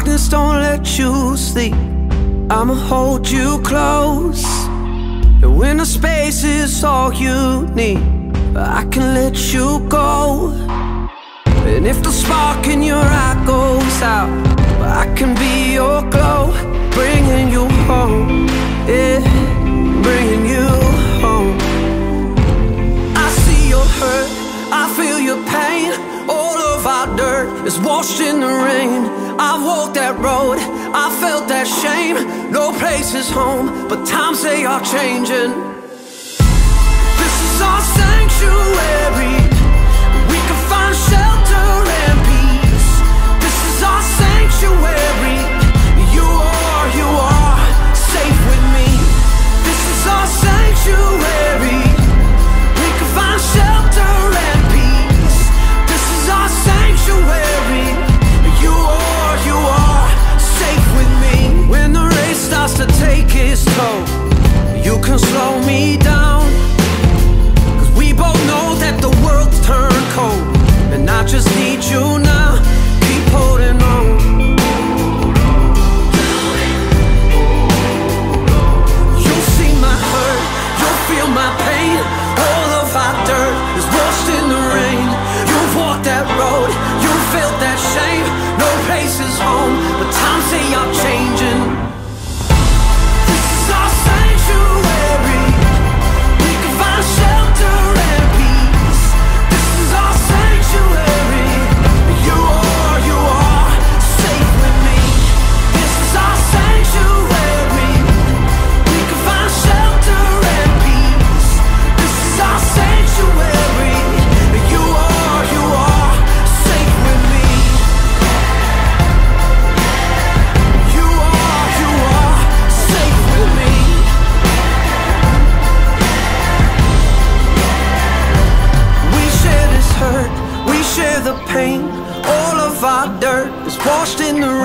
darkness don't let you sleep, I'ma hold you close. And when the space is all you need, I can let you go. And if the spark in your eye goes out, I can be your glow, bringing you home, yeah, bringing you home. I see your hurt, I feel your pain. All of our dirt is washed in the rain. I've walked that road, I felt that shame. No place is home, but times they are changing. This is our sanctuary, we can find shelter and peace. This is our sanctuary, you are safe with me. This is our sanctuary, we can find shelter and peace. This is our sanctuary, you are safe with me. When the race starts to take its toll, you can slow me down, 'cause we both know that the world's turned cold, and I just need you now. Keep holding on. You'll see my hurt, you'll feel my pain. All of our dirt is washed in the rain. You've walked that road, you felt that shame. No place is home, but times they are changing. This is our sanctuary, we can find shelter and peace. This is our sanctuary, you are safe with me. This is our sanctuary, we can find shelter and peace. This is our sanctuary, you are safe with me. You are safe with me. We share this hurt, we share the pain. All of our dirt is washed in the